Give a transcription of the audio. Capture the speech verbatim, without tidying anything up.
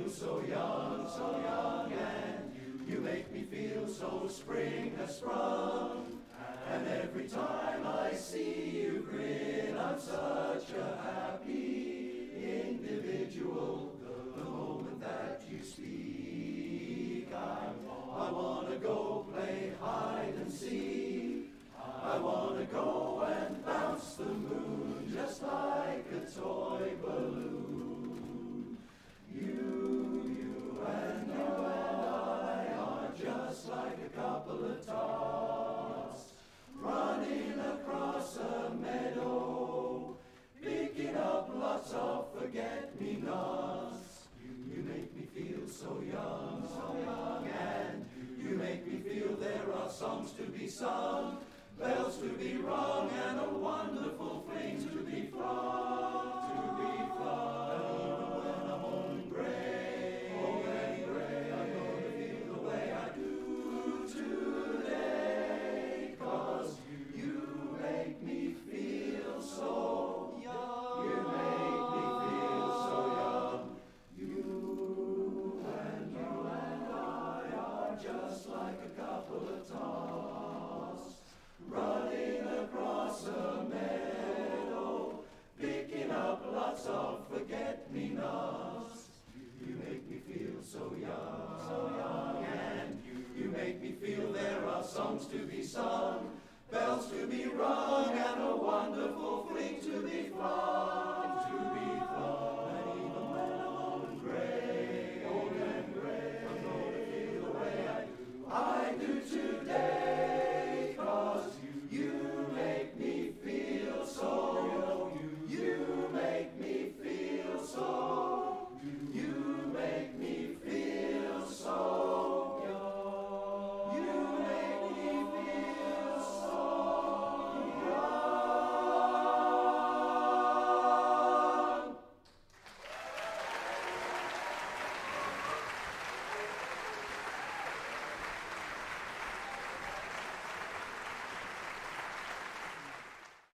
feel so young, so young, and you, you make me feel so spring has sprung. And every time I see you grin, I'm such a happy individual. The moment that you speak, I, I want to go play hide and seek. I want to go and bounce the moon just like a toy balloon. You, you and you and I are just like a couple of tots running across a meadow, picking up lots of forget-me-nots. You, you make me feel so young, so young, and you make me feel there are songs to be sung, bells to be rung, and a wonderful fling to be flung, to be flung. And even when I'm old and gray, old and gray, I'm gonna feel the way I do today, 'cause you make me feel so young. You make me feel so young. You and you and I are just like a couple of tots running across a meadow, picking up lots of forget-me-nots. You make me feel so young, so young, and you, you make me feel there are songs to be sung, bells to be rung.